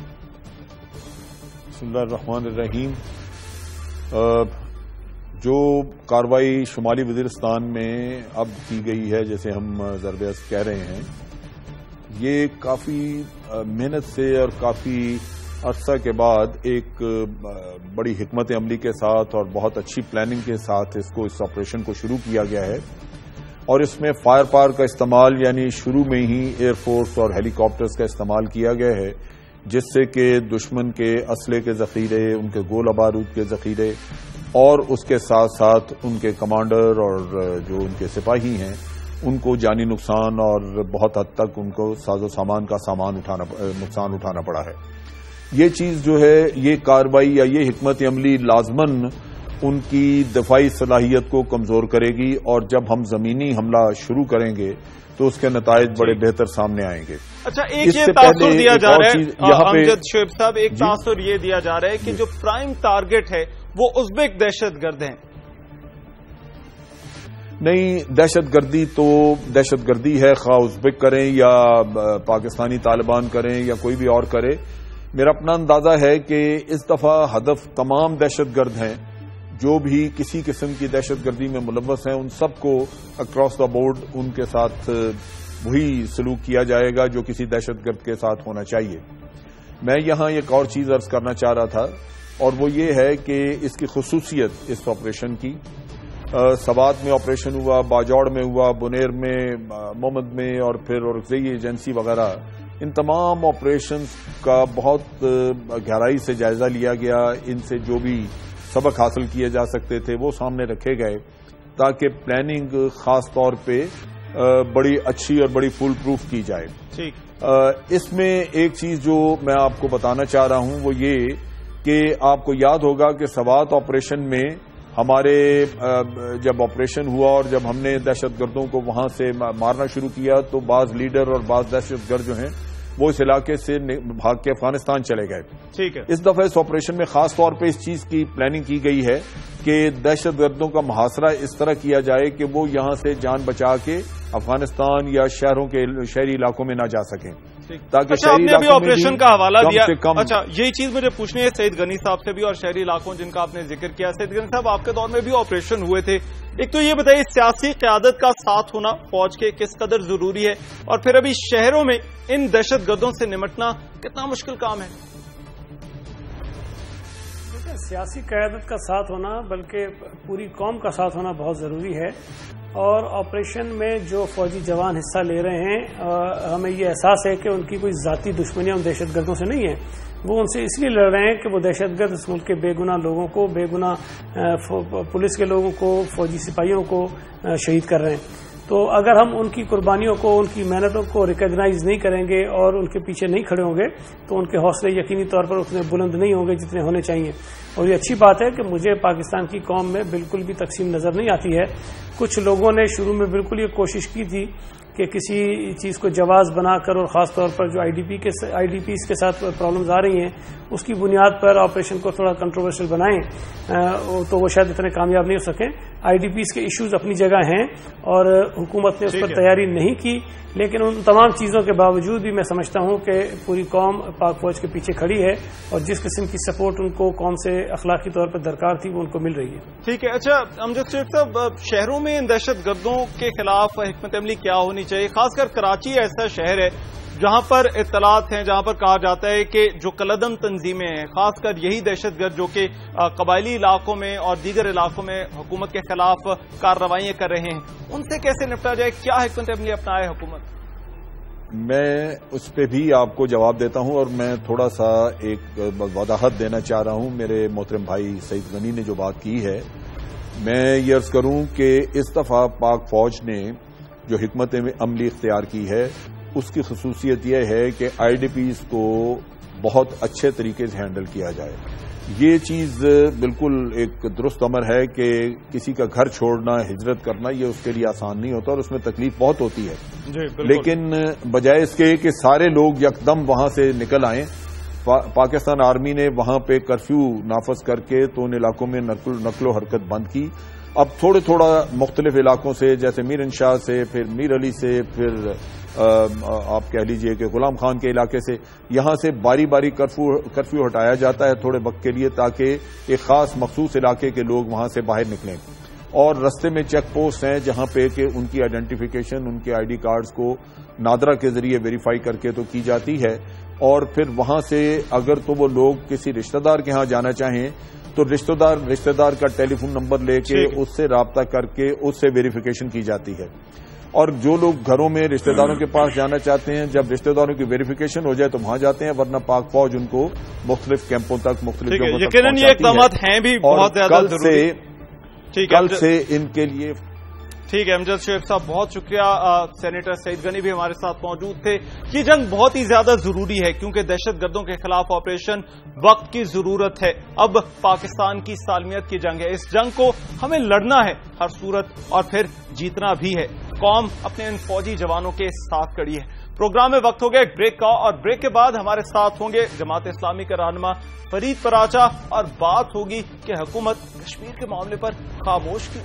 بسم اللہ الرحمن الرحیم. جو کارروائی شمالی وزیرستان میں اب کی گئی ہے جیسے ہم ضرب عضب کہہ رہے ہیں, یہ کافی محنت سے اور کافی عرصہ کے بعد ایک بڑی حکمت عملی کے ساتھ اور بہت اچھی پلاننگ کے ساتھ اس کو اس آپریشن کو شروع کیا گیا ہے. اور اس میں فائر پاور کا استعمال یعنی شروع میں ہی ایئر فورس اور ہیلی کاپٹرز کا استعمال کیا گیا ہے جس سے کہ دشمن کے اسلحے کے ذخیرے, ان کے گولہ بارود کے ذخیرے اور اس کے ساتھ ساتھ ان کے کمانڈر اور جو ان کے سپاہی ہیں ان کو جانی نقصان اور بہت حد تک ان کو ساز و سامان کا سامان اٹھانا نقصان اٹھانا پڑا ہے. یہ چیز جو ہے, یہ کارروائی یا یہ حکمت عملی لازماً ان کی دفاعی صلاحیت کو کمزور کرے گی اور جب ہم زمینی حملہ شروع کریں گے تو اس کے نتائج بڑے بہتر سامنے آئیں گے. اچھا, ایک یہ تاثر دیا جا رہا ہے امجد شعیب صاحب, ایک تاثر یہ دیا جا رہا ہے کہ جو پرائم ٹارگٹ ہے وہ ازبک دہشت گرد ہیں. نہیں, دہشت گردی تو دہشت گردی ہے, خواہ ازبک کریں یا پاکستانی طالبان کریں یا کوئی بھی اور کرے. میرا اپنا اندازہ ہے کہ اس دفعہ ہدف تمام دہشت گرد ہیں جو بھی کسی قسم کی دہشت گردی میں ملوث ہیں, ان سب کو اکراس دا بورڈ ان کے ساتھ وہی سلوک کیا جائے گا جو کسی دہشت گرد کے ساتھ ہونا چاہیے. میں یہاں ایک اور چیز عرض کرنا چاہ رہا تھا اور وہ یہ ہے کہ اس کی خصوصیت اس آپریشن کی سوات میں آپریشن ہوا، باجوڑ میں ہوا، بنیر میں، محمد میں، اور پھر اورکزئی ایجنسی وغیرہ، ان تمام آپریشنز کا بہت گہرائی سے جائزہ لیا گیا. ان سے جو بھی سبق حاصل کیے جا سکتے تھے وہ سامنے رکھے گئے تاکہ پلاننگ خاص طور پہ بڑی اچھی اور بڑی فول پروف کی جائے. ٹھیک. اس میں ایک چیز جو میں آپ کو بتانا چاہ رہا ہوں وہ یہ کہ آپ کو یاد ہوگا کہ سوات آپریشن میں ہمارے جب آپریشن ہوا اور جب ہم نے دہشت گردوں کو وہاں سے مارنا شروع کیا تو بعض لیڈر اور بعض دہشت گرد جو ہیں وہ اس علاقے سے بھاگ کے افغانستان چلے گئے. ٹھیک ہے. اس دفعہ اس آپریشن میں خاص طور پہ اس چیز کی پلاننگ کی گئی ہے کہ دہشت گردوں کا محاصرہ اس طرح کیا جائے کہ وہ یہاں سے جان بچا کے افغانستان یا شہروں کے شہری علاقوں میں نہ جا سکیں تاکہ اچھا آپ نے ابھی آپریشن کا حوالہ دیا. کم اچھا یہی چیز مجھے پوچھنی ہے سعید غنی صاحب سے بھی اور شہری علاقوں جن کا آپ نے ذکر کیا. سعید غنی صاحب آپ کے دور میں بھی آپریشن ہوئے تھے. ایک تو یہ بتائیے سیاسی قیادت کا ساتھ ہونا فوج کے کس قدر ضروری ہے اور پھر ابھی شہروں میں ان دہشت گردوں سے نمٹنا کتنا مشکل کام ہے؟ سیاسی قیادت کا ساتھ ہونا بلکہ پوری قوم کا ساتھ ہونا بہت ضروری ہے. اور آپریشن میں جو فوجی جوان حصہ لے رہے ہیں ہمیں یہ احساس ہے کہ ان کی کوئی ذاتی دشمنیاں ان دہشت گردوں سے نہیں ہیں. وہ ان سے اس لیے لڑ رہے ہیں کہ وہ دہشت گرد اس ملک کے بے گناہ لوگوں کو، بے گناہ پولیس کے لوگوں کو، فوجی سپاہیوں کو شہید کر رہے ہیں. تو اگر ہم ان کی قربانیوں کو، ان کی محنتوں کو ریکگنائز نہیں کریں گے اور ان کے پیچھے نہیں کھڑے ہوں گے تو ان کے حوصلے یقینی طور پر اتنے بلند نہیں ہوں گے جتنے ہونے چاہیے. اور یہ اچھی بات ہے کہ مجھے پاکستان کی قوم میں بالکل بھی تقسیم نظر نہیں آتی ہے. کچھ لوگوں نے شروع میں بالکل یہ کوشش کی تھی کہ کسی چیز کو جواز بنا کر اور خاص طور پر جو آئی ڈی پی کے آئی ڈی پیز کے ساتھ پرابلمز آ رہی ہیں اس کی بنیاد پر آپریشن کو تھوڑا کنٹروورشل بنائیں تو وہ شاید اتنے کامیاب نہیں ہو سکیں. آئی ڈی پیز کے ایشوز اپنی جگہ ہیں اور حکومت نے اس پر تیاری نہیں کی، لیکن ان تمام چیزوں کے باوجود بھی میں سمجھتا ہوں کہ پوری قوم پاک فوج کے پیچھے کھڑی ہے اور جس قسم کی سپورٹ ان کو قوم سے اخلاقی طور پر درکار تھی وہ ان کو مل رہی ہے. ٹھیک ہے. اچھا امجد شیخ صاحب، شہروں میں ان دہشت گردوں کے خلاف حکمت عملی کیا ہونی چاہیے؟ خاص کر کراچی ایسا شہر ہے جہاں پر اطلاعات ہیں، جہاں پر کہا جاتا ہے کہ جو کلعدم تنظیمیں ہیں، خاص کر یہی دہشت گرد جو کہ قبائلی علاقوں میں اور دیگر علاقوں میں حکومت کے خلاف کارروائیاں کر رہے ہیں، ان سے کیسے نپٹا جائے؟ کیا حکمت عملی اپنائے حکومت؟ میں اس پہ بھی آپ کو جواب دیتا ہوں اور میں تھوڑا سا ایک وضاحت دینا چاہ رہا ہوں. میرے محترم بھائی سعید غنی نے جو بات کی ہے میں یہ عرض کروں کہ اس دفعہ پاک فوج نے جو حکمت عملی اختیار کی ہے اس کی خصوصیت یہ ہے کہ آئی ڈی پیز کو بہت اچھے طریقے سے ہینڈل کیا جائے. یہ چیز بالکل ایک درست امر ہے کہ کسی کا گھر چھوڑنا، ہجرت کرنا یہ اس کے لیے آسان نہیں ہوتا اور اس میں تکلیف بہت ہوتی ہے. لیکن بجائے اس کے کہ سارے لوگ یکدم وہاں سے نکل آئیں، پاکستان آرمی نے وہاں پہ کرفیو نافذ کر کے تو ان علاقوں میں نقل و حرکت بند کی. اب تھوڑے تھوڑا مختلف علاقوں سے جیسے میر انشاء سے، پھر میر علی سے، پھر آپ کہہ لیجئے کہ غلام خان کے علاقے سے، یہاں سے باری باری کرفیو ہٹایا جاتا ہے تھوڑے وقت کے لیے تاکہ ایک خاص مخصوص علاقے کے لوگ وہاں سے باہر نکلیں. اور رستے میں چیک پوسٹ ہیں جہاں پہ کہ ان کی آئیڈینٹیفیکیشن، ان کے آئی ڈی کارڈز کو نادرا کے ذریعے ویریفائی کر کے تو کی جاتی ہے. اور پھر وہاں سے اگر تو وہ لوگ کسی رشتہ دار کے ہاں جانا چاہیں تو رشتہ دار رشتہ دار کا ٹیلی فون نمبر لے کے اس سے رابطہ کر کے اس سے ویریفیکیشن کی جاتی ہے. اور جو لوگ گھروں میں رشتہ داروں کے پاس جانا چاہتے ہیں جب رشتہ داروں کی ویریفیکیشن ہو جائے تو وہاں جاتے ہیں، ورنہ پاک فوج ان کو مختلف کیمپوں تک مختلف جگہوں تک یقیناً یہ اقدامات ہیں بھی بہت زیادہ ضروری. کل سے ان کے لیے ٹھیک ہے. امجد شیخ صاحب بہت شکریہ. سینیٹر سعید غنی بھی ہمارے ساتھ موجود تھے. یہ جنگ بہت ہی زیادہ ضروری ہے کیونکہ دہشت گردوں کے خلاف آپریشن وقت کی ضرورت ہے. اب پاکستان کی سالمیت کی جنگ ہے. اس جنگ کو ہمیں لڑنا ہے ہر صورت اور پھر جیتنا بھی ہے. قوم اپنے ان فوجی جوانوں کے ساتھ کڑی ہے. پروگرام میں وقت ہو گیا ایک بریک کا اور بریک کے بعد ہمارے ساتھ ہوں گے جماعت اسلامی کے رہنما فرید پراچا اور بات ہوگی کہ حکومت کشمیر کے معاملے پر خاموش کیوں.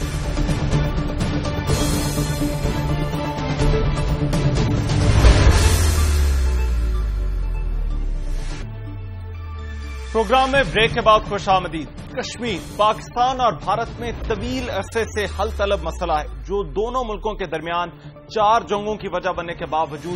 پروگرام میں بریک کے بعد خوش آمدید. کشمیر پاکستان اور بھارت میں طویل عرصے سے حل طلب مسئلہ ہے جو دونوں ملکوں کے درمیان چار جنگوں کی وجہ بننے کے باوجود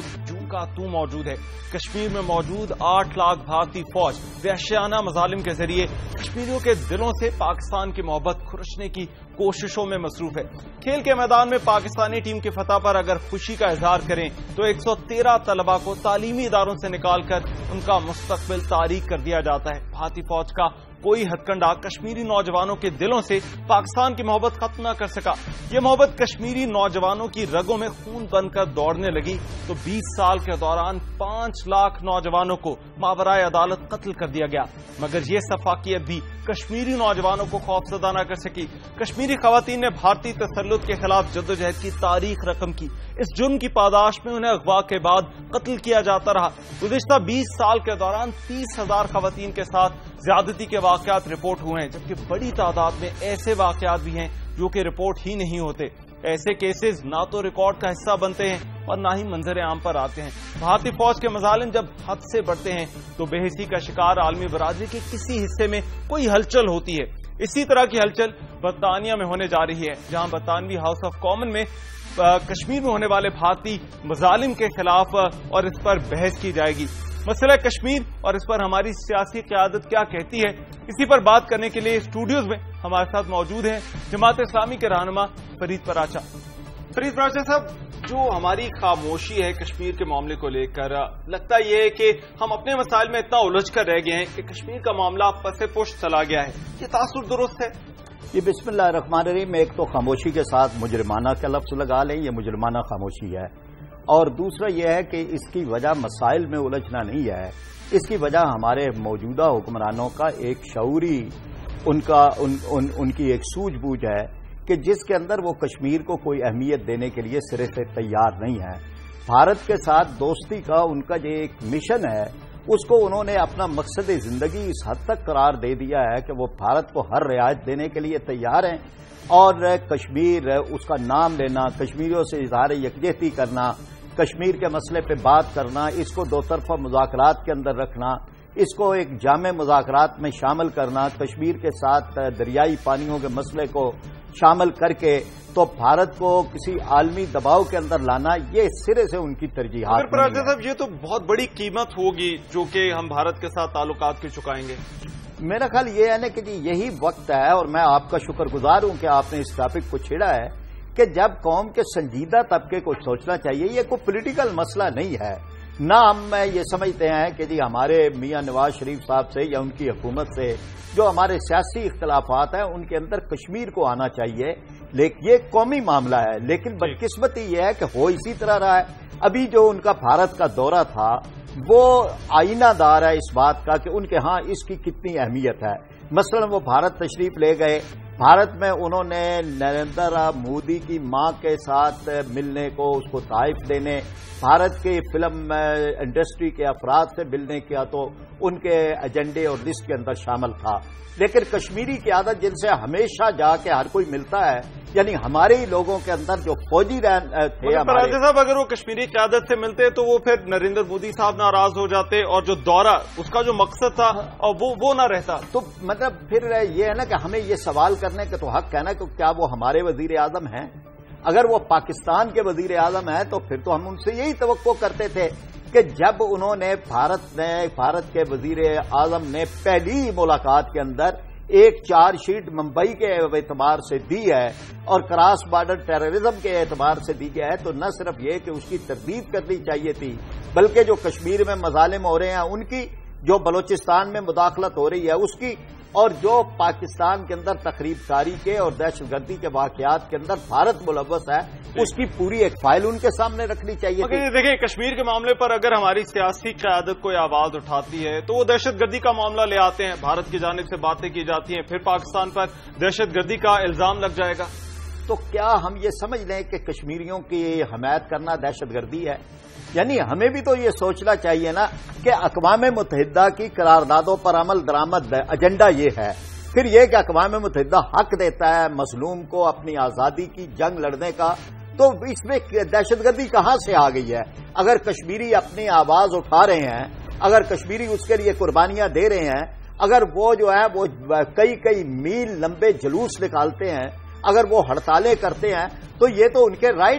का तू मौजूद है। कश्मीर में मौजूद आठ लाख भारतीय फौज वहशियाना मजालिम के जरिए कश्मीरियों के दिलों से पाकिस्तान की मोहब्बत खुरशने की कोशिशों में मसरूफ है। खेल के मैदान में पाकिस्तानी टीम की फतह पर अगर खुशी का इजहार करें तो एक सौ तेरह तलबा को तालीमी इदारों से निकालकर उनका मुस्तकबिल तारीक कर दिया जाता है। भारतीय फौज का कोई हथकंडा कश्मीरी नौजवानों के दिलों से पाकिस्तान की मोहब्बत खत्म न कर सका। ये मोहब्बत कश्मीरी नौजवानों की रगों में खून बनकर दौड़ने लगी तो बीस साल के दौरान पांच लाख नौजवानों को मावराए अदालत कत्ल कर दिया गया, मगर ये सफाकियत भी कश्मीरी नौजवानों को खौफजदा न कर सकी। कश्मीरी खवातीन ने भारतीय तसल्लुत के खिलाफ जद्दोजहद की तारीख रकम की। इस जुर्म की पादाश में उन्हें अगवा के बाद कत्ल किया जाता रहा। गुज़िश्ता बीस साल के दौरान तीस हजार खवातीन के साथ ज्यादती के वाकयात रिपोर्ट हुए हैं, जबकि बड़ी तादाद में ऐसे वाकयात भी हैं जो कि रिपोर्ट ही नहीं होते। ऐसे केसेस ना तो रिकॉर्ड का हिस्सा बनते हैं और ना ही मंजर आम पर आते हैं। भारतीय फौज के मजालिम जब हद से बढ़ते हैं तो बेहिसी का शिकार आलमी बरादरी के किसी हिस्से में कोई हलचल होती है। इसी तरह की हलचल बरतानिया में होने जा रही है, जहां बरतानवी हाउस ऑफ कॉमन में कश्मीर में होने वाले भारतीय मजालिम के खिलाफ और इस पर बहस की जाएगी। मसला कश्मीर और इस पर हमारी सियासी क़यादत क्या कहती है, इसी पर बात करने के लिए स्टूडियोज में हमारे साथ मौजूद हैं जमात इस्लामी के रहनुमा फरीद पराचा। फरीद पराचा साहब, जो हमारी खामोशी है कश्मीर के मामले को लेकर, लगता यह है कि हम अपने मसाइल में इतना उलझ कर रह गए हैं कि कश्मीर का मामला पसे पुष्ट चला गया है। ये तासुर दुरुस्त है? ये बिस्मिल्लाह रहमान रहीम, एक तो खामोशी के साथ मुजरिमाना का लफ्ज लगा लें, ये मुजरिमाना खामोशी है। और दूसरा यह है कि इसकी वजह मसाइल में उलझना नहीं है, इसकी वजह हमारे मौजूदा हुक्मरानों का एक शऊरी उनका उन, उन, उनकी एक सूझबूझ है कि जिसके अंदर वो कश्मीर को कोई अहमियत देने के लिए सिरे से तैयार नहीं है। भारत के साथ दोस्ती का उनका जो एक मिशन है उसको उन्होंने अपना मकसद जिंदगी इस हद तक करार दे दिया है कि वो भारत को हर रियायत देने के लिए तैयार हैं। और कश्मीर उसका नाम लेना, कश्मीरियों से इजहार यकजहती करना, कश्मीर के मसले पे बात करना, इसको दो तरफा मुज़ाकरात के अंदर रखना, इसको एक जामे मुज़ाकरात में शामिल करना, कश्मीर के साथ दरियाई पानियों के मसले को शामिल करके तो भारत को किसी आलमी दबाव के अंदर लाना, ये सिरे से उनकी तरजीहात नहीं है। साहब, ये तो बहुत बड़ी कीमत होगी जो कि हम भारत के साथ ताल्लुकात की चुकाएंगे। मेरा ख्याल ये है ना कि जी यही वक्त है, और मैं आपका शुक्रगुजार हूं कि आपने इस टॉपिक को छेड़ा है, कि जब कौम के संजीदा तबके को सोचना चाहिए। ये कोई पॉलिटिकल मसला नहीं है, ना हम ये समझते हैं कि जी हमारे मियां नवाज शरीफ साहब से या उनकी हुकूमत से जो हमारे सियासी इख्तलाफात हैं उनके अंदर कश्मीर को आना चाहिए, लेकिन ये कौमी मामला है। लेकिन बदकिस्मती ये है कि हो इसी तरह रहा है। अभी जो उनका भारत का दौरा था वो आईनादार है इस बात का कि उनके यहां इसकी कितनी अहमियत है। मसलन वो भारत तशरीफ ले गए, भारत में उन्होंने नरेंद्र मोदी की मां के साथ मिलने को, उसको तारीफ देने, भारत के फिल्म इंडस्ट्री के अफराद से मिलने किया तो उनके एजेंडे और लिस्ट के अंदर शामिल था। लेकिन कश्मीरी की आदत जिनसे हमेशा जाके हर कोई मिलता है, यानी हमारे ही लोगों के अंदर जो फौजी थे हमारे साहब, अगर वो कश्मीरी क़यादत से मिलते तो वो फिर नरेंद्र मोदी साहब नाराज हो जाते और जो दौरा उसका जो मकसद था और वो वो ना रहता। तो मतलब फिर ये है ना कि हमें ये सवाल करने का तो हक है ना कि क्या वो हमारे वजीर आजम हैं? अगर वो पाकिस्तान के वजीर आजम हैं तो फिर तो हम उनसे यही तवक्को करते थे कि जब उन्होंने भारत ने भारत के वजीर आजम ने पहली मुलाकात के अंदर एक चार्जशीट मुंबई के एतबार से दी है और क्रॉस बॉर्डर टेररिज्म के एतबार से दी गया है, तो न सिर्फ ये कि उसकी तरदीद करनी चाहिए थी, बल्कि जो कश्मीर में मजालिम हो रहे हैं उनकी, जो बलूचिस्तान में मुदाखलत हो रही है उसकी, और जो पाकिस्तान के अंदर तखरीबकारी के और दहशतगर्दी के वाकयात के अंदर भारत मुलव्वस है उसकी पूरी एक फाइल उनके सामने रखनी चाहिए थी। देखिए, कश्मीर के मामले पर अगर हमारी सियासी क़यादत कोई आवाज उठाती है तो वो दहशतगर्दी का मामला ले आते हैं, भारत की जानिब से बातें की जाती हैं, फिर पाकिस्तान पर दहशतगर्दी का इल्जाम लग जाएगा। तो क्या हम ये समझ लें कि कश्मीरियों की हमायत करना दहशतगर्दी है? यानी हमें भी तो ये सोचना चाहिए ना कि अक़वाम मुत्तहिदा की करारदादों पर अमल दरामद एजेंडा ये है, फिर यह कि अक़वाम मुत्तहिदा हक देता है मजलूम को अपनी आज़ादी की जंग लड़ने का, तो इसमें दहशतगर्दी कहां से आ गई है? अगर कश्मीरी अपनी आवाज उठा रहे हैं, अगर कश्मीरी उसके लिए कुर्बानियां दे रहे हैं, अगर वो जो है वो कई कई मील लंबे जुलूस निकालते हैं, अगर वो हड़तालें करते हैं, तो ये तो उनके राइट है।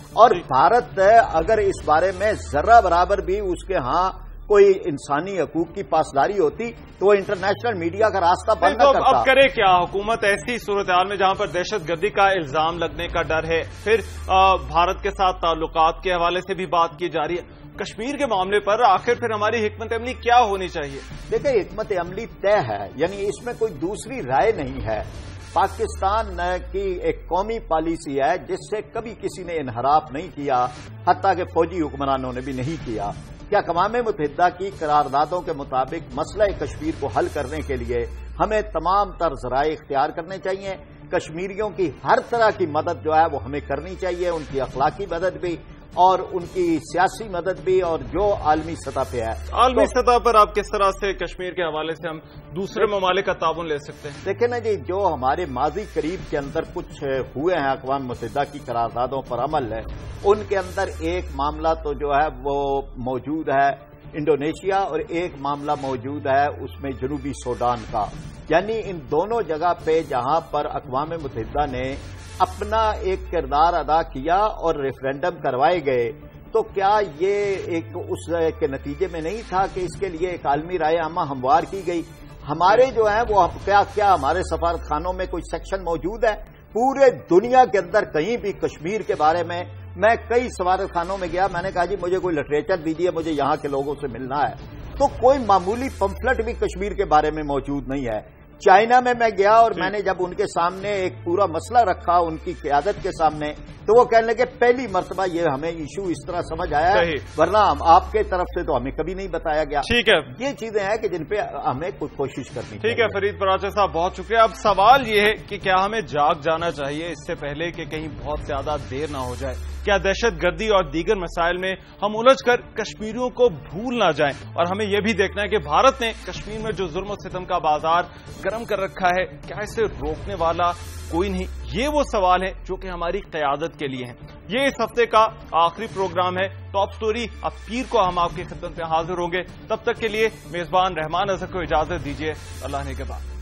اور بھارت اگر اس بارے میں ذرہ برابر بھی اس کے ہاں کوئی انسانی حقوق کی پاسداری ہوتی تو وہ انٹرنیشنل میڈیا کا راستہ بند نہ کرتا۔ اب کرے کیا حکومت ایسی صورتحال میں جہاں پر دہشت گردی کا الزام لگنے کا ڈر ہے، پھر بھارت کے ساتھ تعلقات کے حوالے سے بھی بات کی جا رہی ہے، کشمیر کے معاملے پر آخر پھر ہماری حکمت عملی کیا ہونی چاہیے؟ دیکھیں حکمت عملی طے ہے، یعنی اس میں کوئی دوسری رائے نہیں ہے۔ پاکستان کی ایک قومی پالیسی ہے جس سے کبھی کسی نے انحراف نہیں کیا، حتیٰ کہ فوجی حکمرانوں نے بھی نہیں کیا۔ کیا اقوام متحدہ کی قراردادوں کے مطابق مسئلہ کشمیر کو حل کرنے کے لیے ہمیں تمام تر ذرائع اختیار کرنے چاہیے، کشمیریوں کی ہر طرح کی مدد جو ہے وہ ہمیں کرنی چاہیے، ان کی اخلاقی مدد بھی اور ان کی سیاسی مدد بھی، اور جو عالمی سطح پہ ہے۔ عالمی سطح پر آپ کس طرح سے کشمیر کے حوالے سے ہم دوسرے ممالک کا تعاون لے سکتے ہیں؟ دیکھیں نا جی، جو ہمارے ماضی قریب کے اندر کچھ ہوئے ہیں اقوام متحدہ کی قراردادوں پر عمل ہے، ان کے اندر ایک معاملہ تو جو ہے وہ موجود ہے انڈونیشیا، اور ایک معاملہ موجود ہے اس میں جنوبی سوڈان کا، یعنی ان دونوں جگہ پہ جہاں پر اقوام متحدہ نے اپنا ایک کردار ادا کیا اور ریفرینڈم کروائے گئے، تو کیا یہ ایک اس کے نتیجے میں نہیں تھا کہ اس کے لیے ایک عالمی رائے عامہ ہموار کی گئی؟ ہمارے جو ہیں وہ کیا کیا ہمارے سفارت خانوں میں کوئی سیکشن موجود ہے؟ پورے دنیا کے اندر کہیں بھی کشمیر کے بارے میں، میں کئی سفارت خانوں میں گیا، میں نے کہا جی مجھے کوئی لٹریچر دیجیے، مجھے یہاں کے لوگوں سے ملنا ہے، تو کوئی معمولی پمفلٹ بھی کشمیر کے بارے میں موجود نہیں ہے۔ چائنا میں میں گیا اور میں نے جب ان کے سامنے ایک پورا مسئلہ رکھا ان کی قیادت کے سامنے، تو وہ کہنے لگے پہلی مرتبہ یہ ہمیں ایشو اس طرح سمجھ آیا ہے، ورنہ ہم آپ کے طرف سے تو ہمیں کبھی نہیں بتایا گیا۔ ٹھیک ہے، یہ چیزیں ہیں کہ جن پہ ہمیں کچھ کوشش کرنی چاہیے۔ ٹھیک ہے فرید پراچا صاحب، بہت شکریہ۔ اب سوال یہ ہے کہ کیا ہمیں جاگ جانا چاہیے اس سے پہلے کہ کہیں بہت زیادہ دیر نہ ہو جائے؟ کیا دہشت گردی اور دیگر مسائل میں ہم الجھ کر کشمیریوں کو بھول نہ جائیں؟ اور ہمیں یہ بھی دیکھنا ہے کہ بھارت نے کشمیر میں جو ظلم و ستم کا بازار گرم کر رکھا ہے، کیا اسے روکنے والا کوئی نہیں؟ یہ وہ سوال ہے جو کہ ہماری قیادت کے لیے ہیں۔ یہ اس ہفتے کا آخری پروگرام ہے ٹاپ سٹوری۔ اب پیر کو ہم آپ کی خدمت میں حاضر ہوں گے، تب تک کے لیے میزبان رحمان اظہر کو اجازت دیجیے۔ اللہ نے کے بعد